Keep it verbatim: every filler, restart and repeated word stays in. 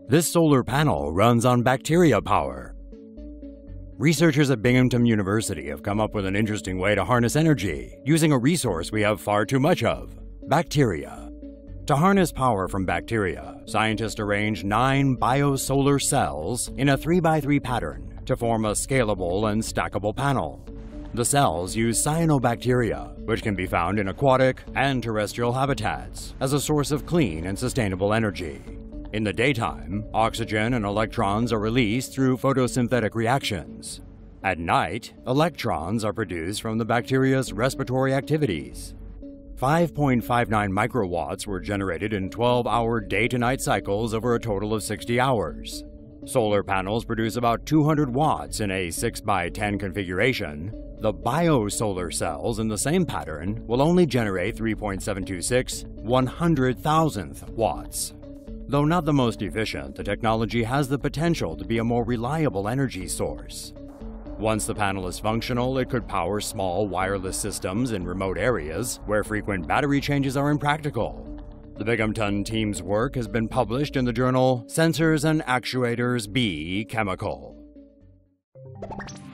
This solar panel runs on bacteria power. Researchers at Binghamton University have come up with an interesting way to harness energy using a resource we have far too much of: bacteria. To harness power from bacteria, scientists arranged nine biosolar cells in a three by three pattern to form a scalable and stackable panel. The cells use cyanobacteria, which can be found in aquatic and terrestrial habitats, as a source of clean and sustainable energy. In the daytime, oxygen and electrons are released through photosynthetic reactions. At night, electrons are produced from the bacteria's respiratory activities. five point five nine microwatts were generated in twelve hour day-to-night cycles over a total of sixty hours. Solar panels produce about two hundred watts in a six by ten configuration. The biosolar cells in the same pattern will only generate three point seven two six one hundred thousandth watts. Though not the most efficient, the technology has the potential to be a more reliable energy source. Once the panel is functional, it could power small wireless systems in remote areas where frequent battery changes are impractical. The Binghamton team's work has been published in the journal Sensors and Actuators B Chemical.